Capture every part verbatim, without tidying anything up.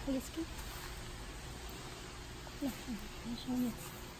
Whisky. Yeah, I'll show you.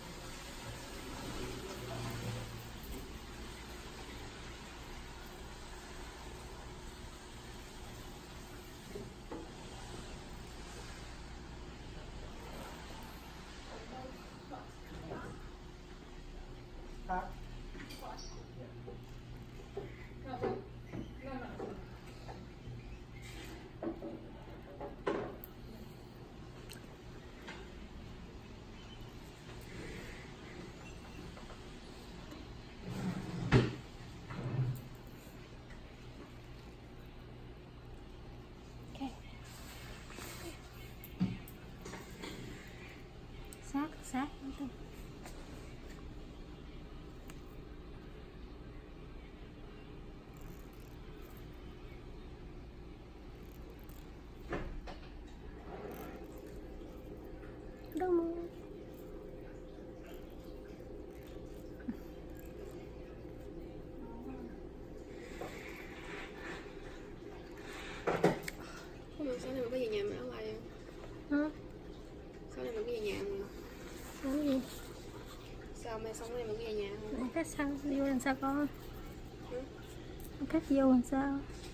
Sát sát thôi. Đúng. Không mà sáng nay mình có về nhà mà áo lại Hả? Sáng nay mình có về nhà mà. Làm gì? Sao mai sáng nay mình có về nhà không? Này khách sao? Vô làm sao con? Ừ? Khách vô làm sao?